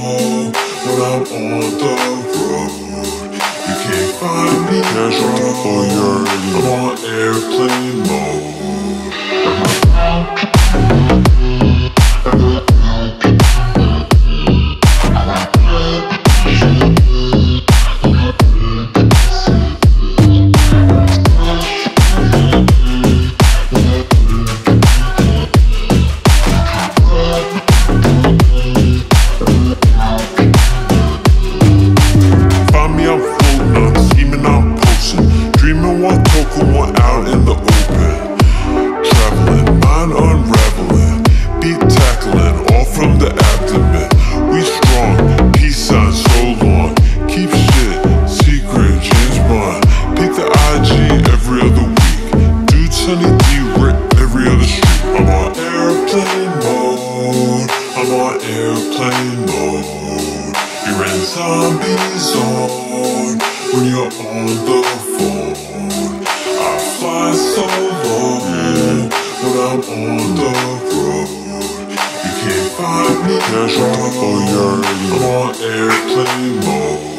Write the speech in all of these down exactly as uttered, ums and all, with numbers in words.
zone when I'm on the road. You can't find me, bro. I'm on airplane mode. Find me, I'm floating, I'm schemin', I'm postin'. Dreamin', one tokin, one out in the open. Travellin, mind unravelin'. Beat tacklin, all from the abdomen. We strong, peace sign so long. Keep shit secret, James Bond. Peep the I G every other week. Dude, Sunny D, rip every other street. I'm on airplane mode. I'm on airplane mode. You're in zombie zone when you're on the phone. I fly so low when I'm on the road. You can't find me, bro. I'm on airplane mode.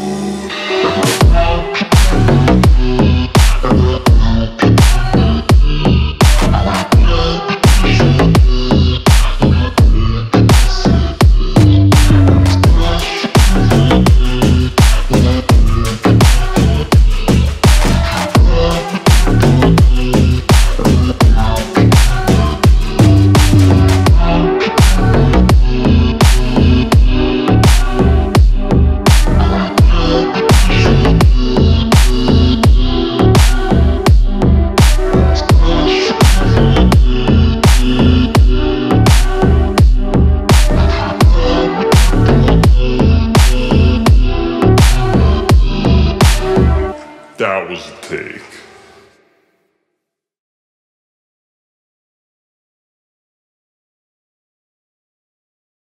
That was a take.